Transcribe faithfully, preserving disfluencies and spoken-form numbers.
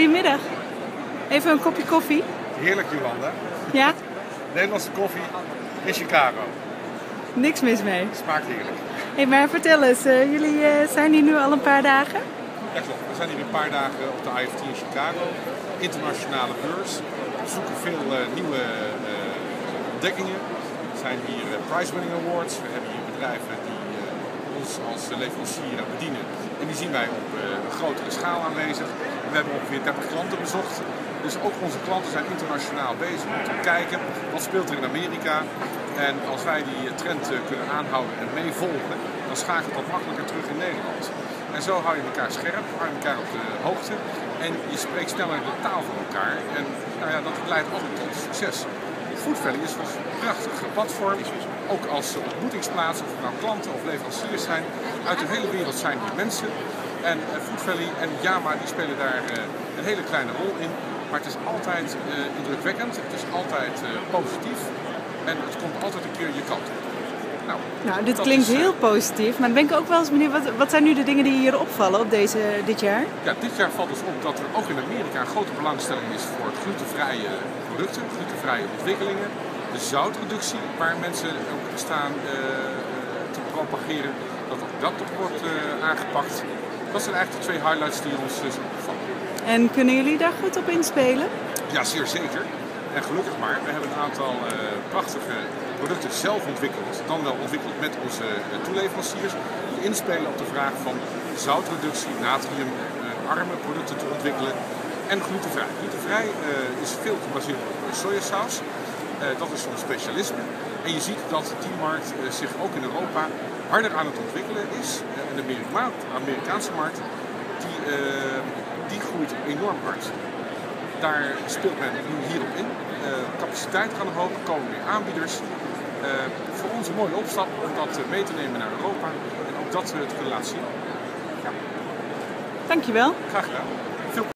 Goedemiddag. Even een kopje koffie. Heerlijk, Jolanda. Ja? Nederlandse koffie in Chicago. Niks mis mee. Smaakt heerlijk. Hey, maar vertel eens, uh, jullie uh, zijn hier nu al een paar dagen? Ja, klopt. We zijn hier een paar dagen op de I F T in Chicago. Internationale beurs. We zoeken veel uh, nieuwe uh, ontdekkingen. Er zijn hier uh, prize winning awards. We hebben hier bedrijven die uh, ons als leverancier bedienen. En die zien wij op uh, een grotere schaal aanwezig. We hebben ongeveer dertig klanten bezocht. Dus ook onze klanten zijn internationaal bezig om te kijken wat speelt er in Amerika. En als wij die trend kunnen aanhouden en meevolgen, dan schakelt dat makkelijker terug in Nederland. En zo hou je elkaar scherp, hou je elkaar op de hoogte en je spreekt sneller de taal van elkaar. En nou ja, dat leidt altijd tot succes. Food Valley is een prachtig platform, ook als ontmoetingsplaats, of het nou klanten of leveranciers zijn. Uit de hele wereld zijn hier mensen. En Food Valley en Yama die spelen daar een hele kleine rol in. Maar het is altijd uh, indrukwekkend, het is altijd uh, positief en het komt altijd een keer je kant op. Nou, nou dit klinkt is, heel positief, maar dan ben ik ook wel eens benieuwd, wat, wat zijn nu de dingen die hier opvallen op deze, dit jaar? Ja, dit jaar valt dus op dat er ook in Amerika een grote belangstelling is voor glutenvrije producten, glutenvrije ontwikkelingen. De zoutreductie, waar mensen ook staan uh, te propageren, dat ook dat wordt uh, aangepakt. Dat zijn eigenlijk de twee highlights die ons uh, opvallen. En kunnen jullie daar goed op inspelen? Ja, zeer zeker. En gelukkig maar. We hebben een aantal uh, prachtige producten zelf ontwikkeld. Dan wel ontwikkeld met onze uh, toeleveranciers. Die inspelen op de vraag van zoutreductie, natriumarme uh, producten te ontwikkelen. En glutenvrij. Glutenvrij uh, is veel gebaseerd op sojasaus. Uh, dat is ons specialisme. En je ziet dat die markt uh, zich ook in Europa harder aan het ontwikkelen is. Uh, en de Amerikaanse markt die... Uh, Die groeit enorm hard. Daar speelt men nu hierop in. Uh, capaciteit gaat omhoog, er komen meer aanbieders. Uh, voor ons een mooie opstap om dat mee te nemen naar Europa en ook dat te kunnen laten zien. Ja. Dankjewel. Graag gedaan.